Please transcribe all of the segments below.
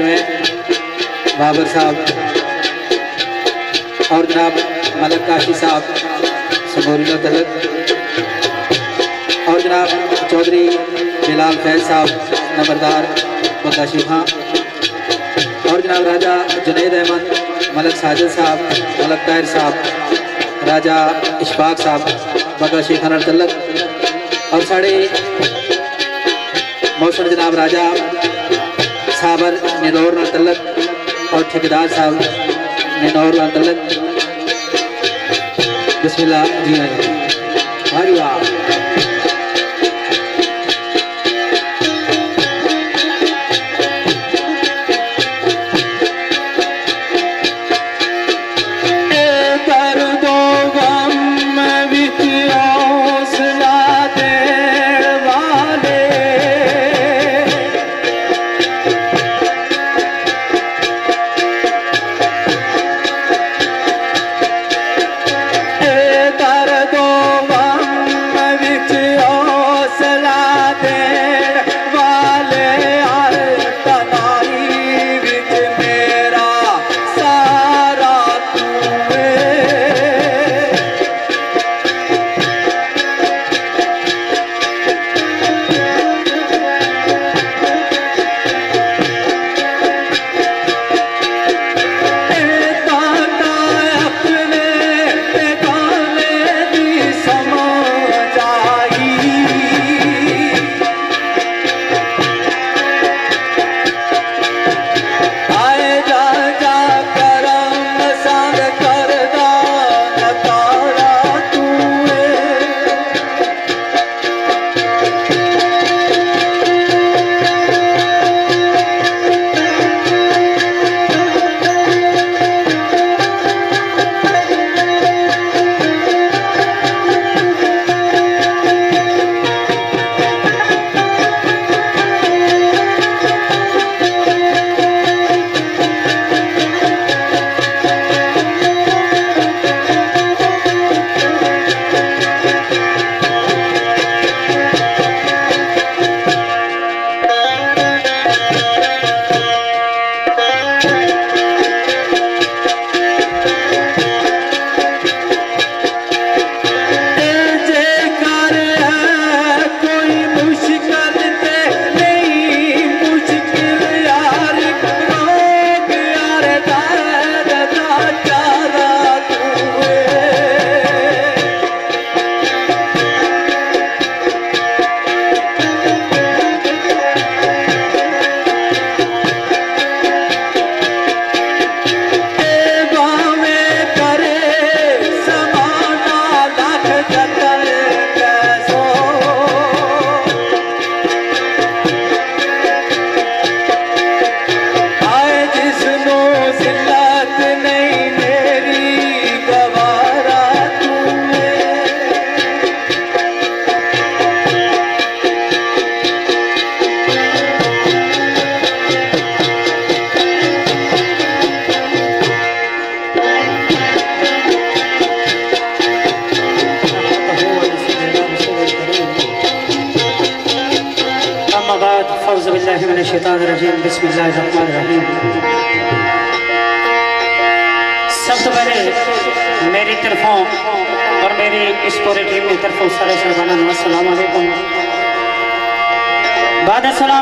Chairman Babar साहब और जनाब मलक काशी साहब समोरी तलक और जनाब चौधरी बिलाल फैज साहब नंबरदार बकाशी खां और जनाब राजा जुनैद अहमद मलक साजिद साहब मलक ताहिर साहब राजा इशफाक साहब बकाशी खान तलक और साढ़े मौसम जनाब राजा साबर निनौर तलक और ठेकेदार साहब निनौर तलक बिस्मिल्लाह जी हरी वाह। सब तो पहले मेरी तरफों और मेरी इस पूरी टीम की तरफों सारे शहबाना अस्सलाम वालेकुम बाद सलाम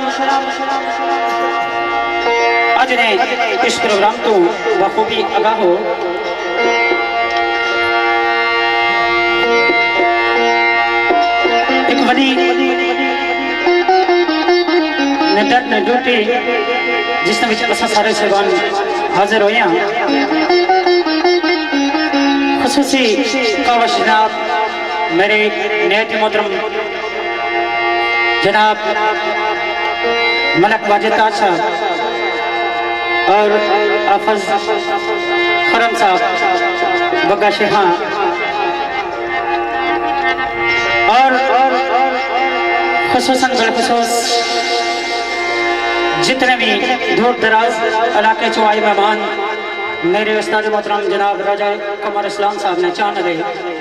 अज ने इस प्रोग्राम तो बखूबी आगाह हो एक वली ने ड्यूटी जिसने विच असा सारे शहबान हाजिर होए हैं खुसूसी कावश जनाब मेरे नेत मोहतरम जनाब मलक वाजिद साहब और आफज खरम साहब बगाशी खां और खुसूसन बिलखुसूस जितने भी दूर दराज इलाके चो आए मेहमान मेरे उस्ताद मोहतरम जनाब राजा कमर इस्लाम साहब ने चाह दे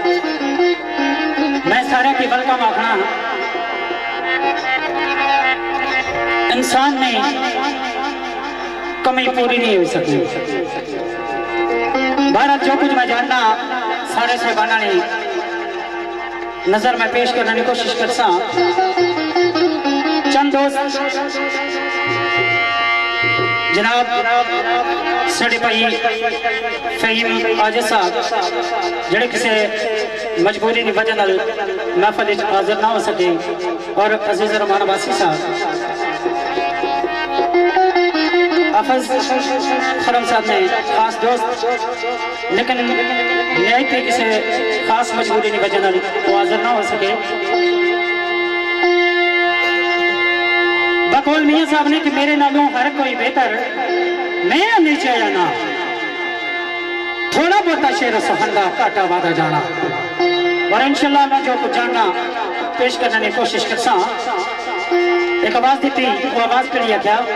मैं सारे की वेलकम आखना इंसान ने कमी पूरी नहीं हो सकती। भारत जो कुछ मैं जानना सारे साहबाना ने नजर में पेश करने की कोशिश कर सा। चंद दोस्त जनाब साढ़े भाई फहीम आजिज साहब जड़े किसी मजबूरी की वजह महफल हाजिर ना हो सके और अजीज रहमान वासी साहब हाफिज खरम साहब ने खास दोस्त लेकिन न्याय के किसी खास मजबूरी की वजह वो हाजिर ना हो सके। बकौल मियाँ साहब ने कि मेरे नालों हर कोई बेहतर मैं नीचे आया ना थोड़ा बहुता शेर सुखंदा घाटा वादा जाना और इंशाल्लाह मैं जो कुछ जानना पेश करने की कोशिश कर सा। एक आवाज दी वो आवाज के लिए क्या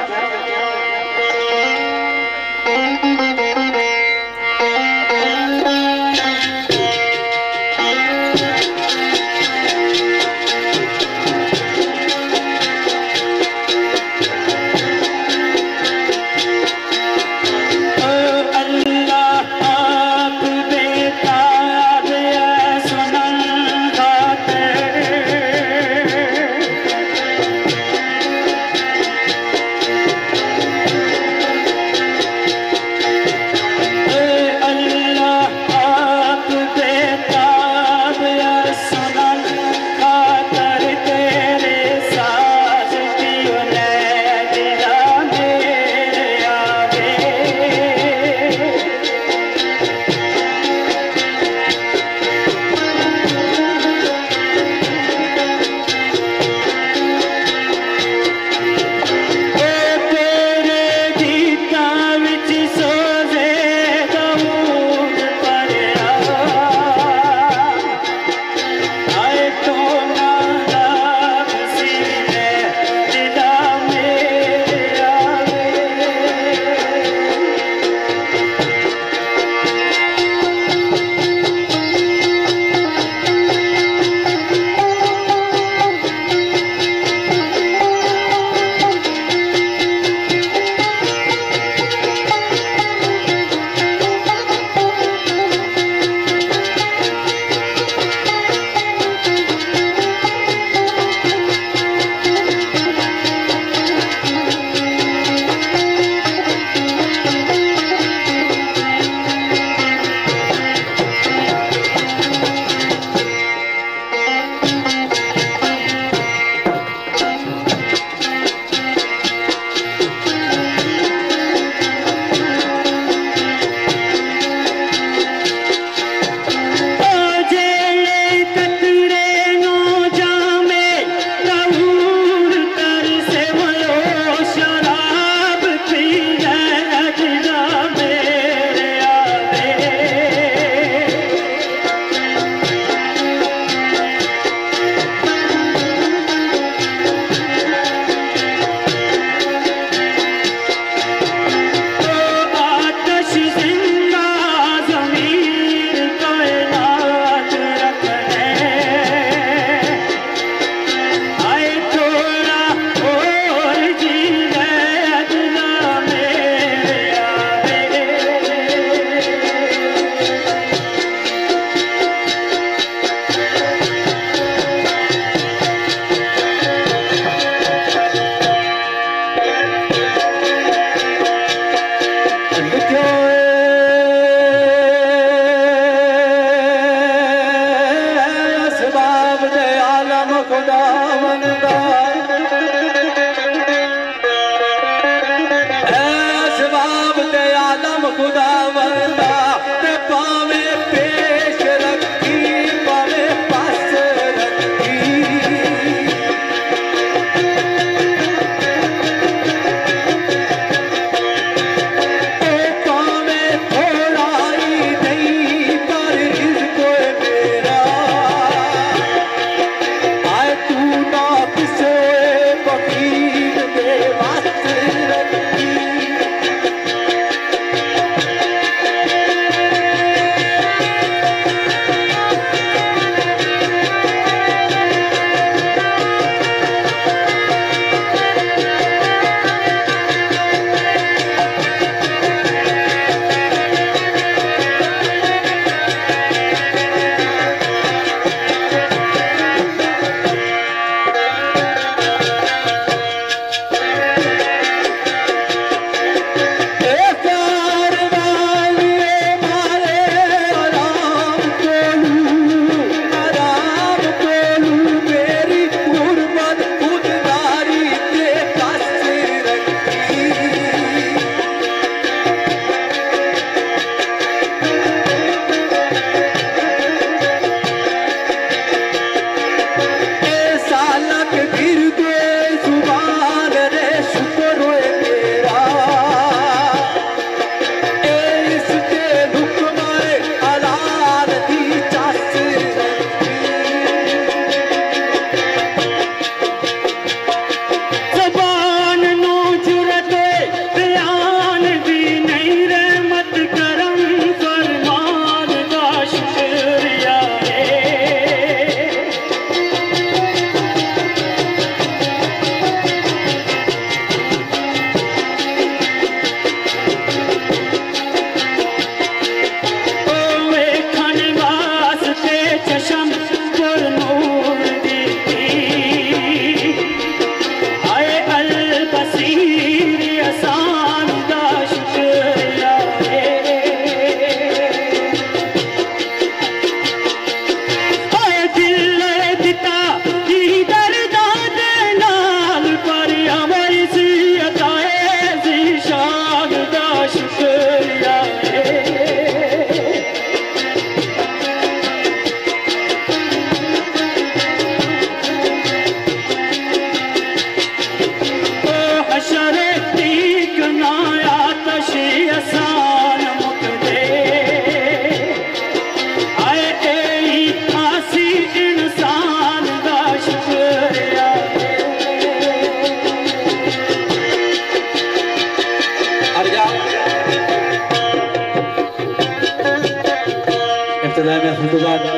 इब्तिदाई महफिल तो बाद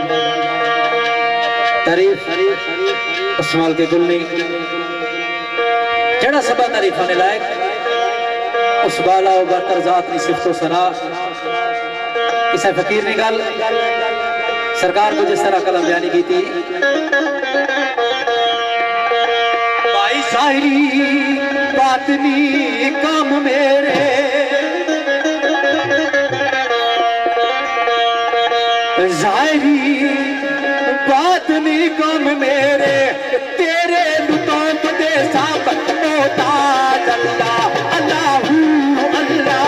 तारीफ इस्तेमाल के गुल नहीं जड़ा सबा तारीफ होने लायक उस बाला और बरतर जात की सिफ्त सना किसी फकीर ने गल सरकार को जिस तरह कलम बयानी की थी भाई शायरी बातनी काम मेरे जाहिरी बातनी काम मेरे तेरे लुताफ दे साथ मोहताज अल्लाह अल्लाहू अल्लाह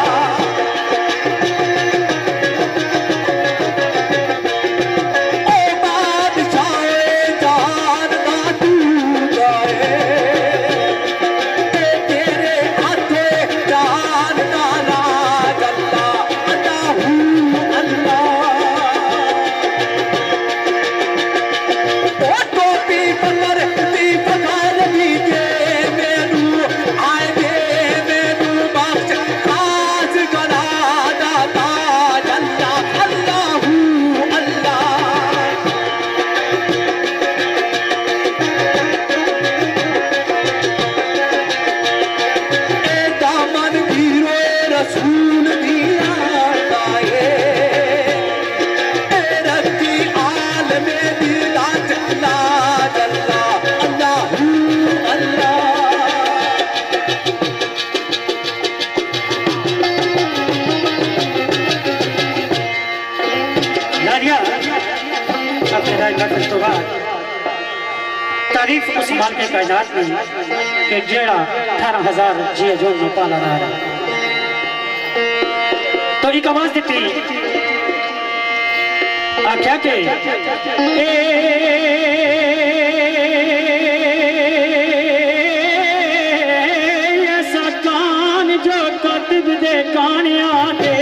ओ बादशाह जान दा तू जाए तेरे हाथे जान दा राज अल्लाह अल्लाहू अल्लाह तारीफ उस माल के कायनात में कि जेड़ा 18,000 जिया जो में पाला रहा है तो एक आवाज देती आख्या के ऐसा कान जो कतब दे कानिया दे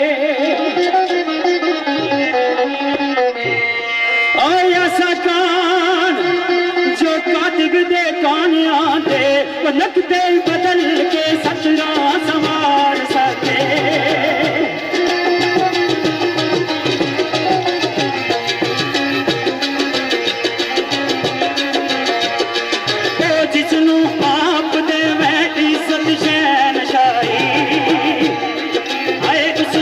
ऐसा कान जो कातिब दे कानिया दे नकदे बदल के सचरा संवार सके ओ जिसनू आप दे मैं इज्जत शहनशाही आए उस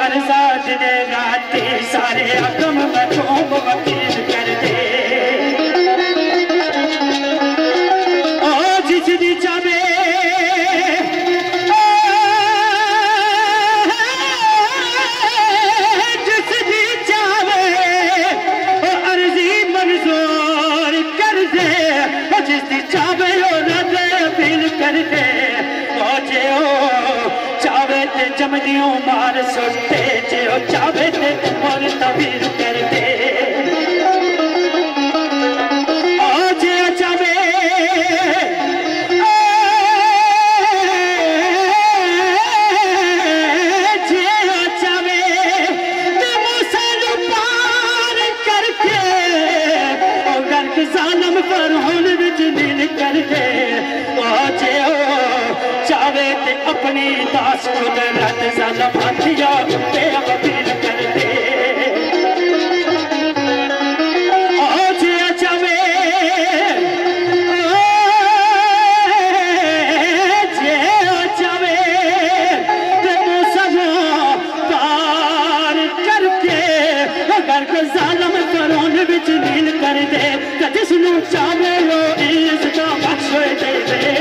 साथ दे राते सारे अकम मखूब वकील कर दे ओ जिसदी चावे जिसदी चावे ओ अर्जी मंजूर कर दे ओ जिसदी चावे ओ रद अपील कर दे ओ जे ओ चावे ते जमदियों मार सुटे जे ओ चावे ते मोर तबीर कर दे ओ जे चावे जे ओ चावे ते मुसल पार करके ओ गर्क जालम पर हुन विच नील कर दे ओ जे चावे ते अपनी दास कुदरत ज़ालम हथिया ते अपील कर दे ओ जे चावे जे चावे ते मुसलों पार करके अगर को ज़ालम करोन विच नील कर दे ते जिसनू चावे लो इज़्ज़त बख्श दे दे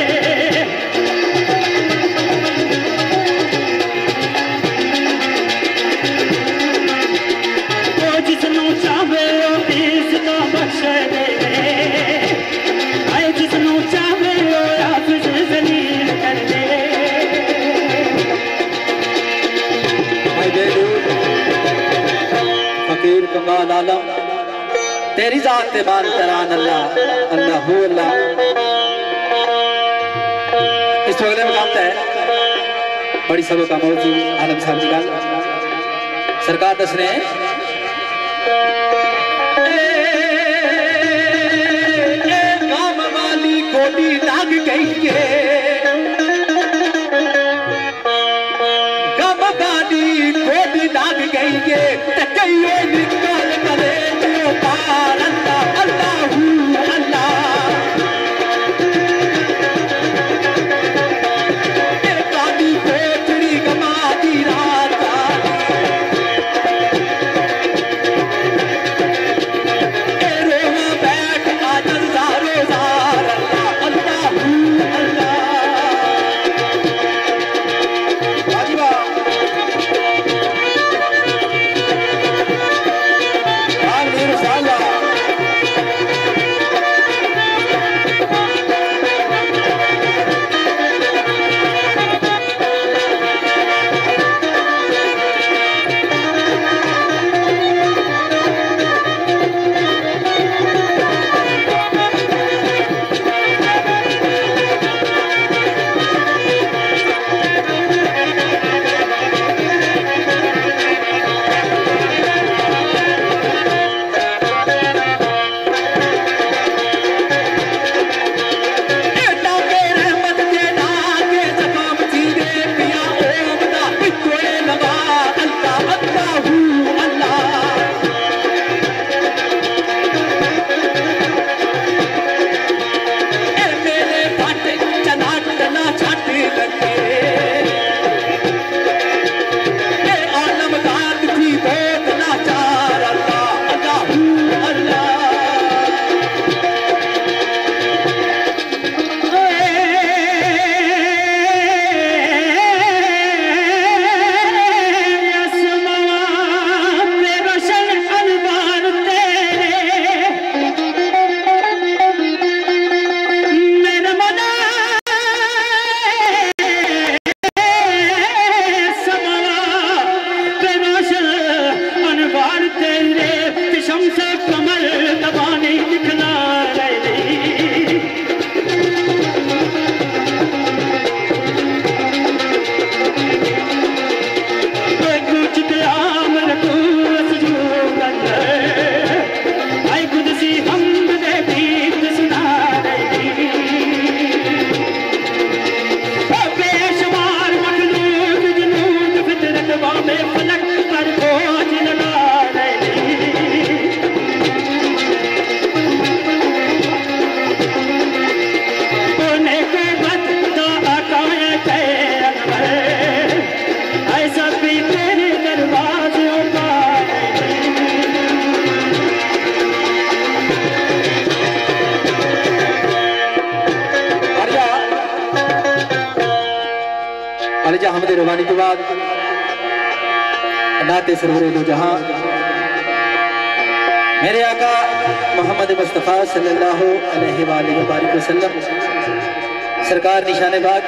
फकीर कमाल आलम तेरी जात ते मान तरान अल्लाह अल्लाह हू अल्लाह। इस प्रोग्राम में काम है बड़ी सबों का मौजू आलम साहब जी का सरकार दस ने काम वाली गोली लाग गई है गम गाली गोली लाग गई है तकैयो निकाल करे जो पार अल्लाह अल्लाह अल्लाह ये काली कोठड़ी गमा दी रात ऐसा भी तेरे दरबार मेहरबानी तो बाद नाते सरवरे दो जहां मेरे आका मोहम्मद मुस्तफ़ा सल्लल्लाहु अलैहि वसल्लम सरकार निशाने बाग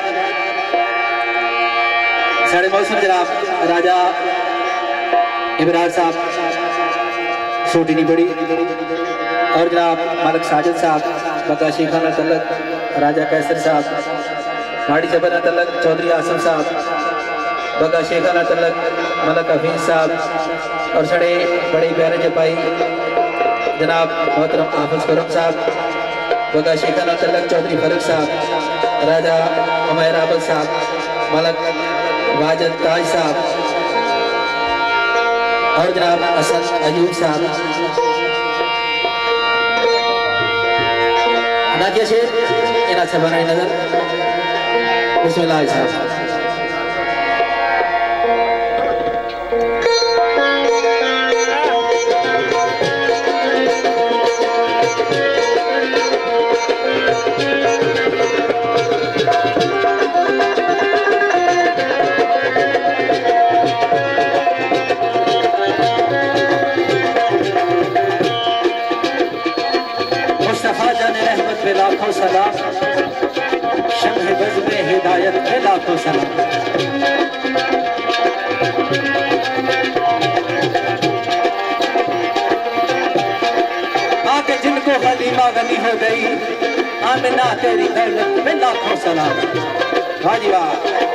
साढ़े मौसम जनाब राजा इमरान साहब छोटी नहीं बड़ी और जनाब मालिक साजिद साहब बका शेखाना तलक राजा कैसर साहब माड़ी जबरना तलक चौधरी आसम साहब बका शेखाना तलक मलक हफीज साहब और सड़े बड़े प्यारे जपाई जनाब मोहतरम हाफिज करम साहब बका शेखाना तलक चौधरी फरूक साहब राजा उमैर आबद साहब मलक वाजिद ताज साहब और जनाब असद अयूब साहब नाजिया शेर इना से बनाई नजर बिस्मिल्लाह साहब लाखों सलाम शम्ह बज़ में हिदायत के लाखों सलाम आके जिनको हलीमा गनी हो गई आमिना तेरी दौलत में लाखों सलाम। वाह जी वाह।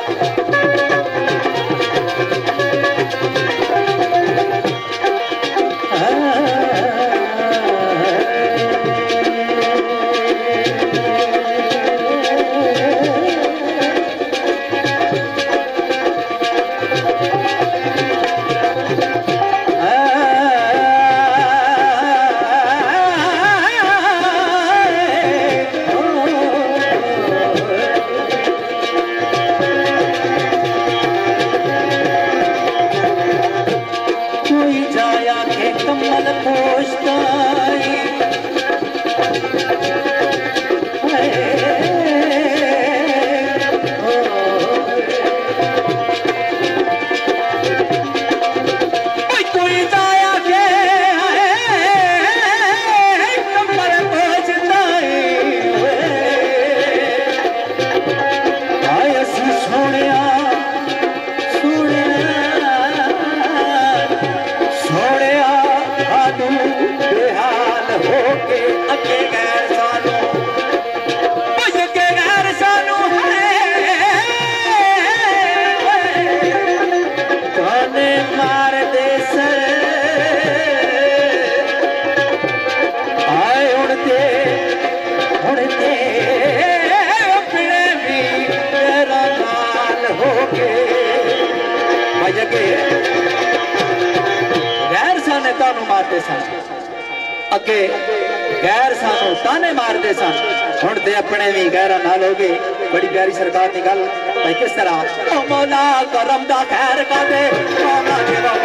मारते सन अगे गैर सानू ताने मारते सन हुण ते अपने भी गैरा नाल हो गए। बड़ी प्यारी सरकार की गल भाई किस तरह ओ मौला करम दा खैर कर दे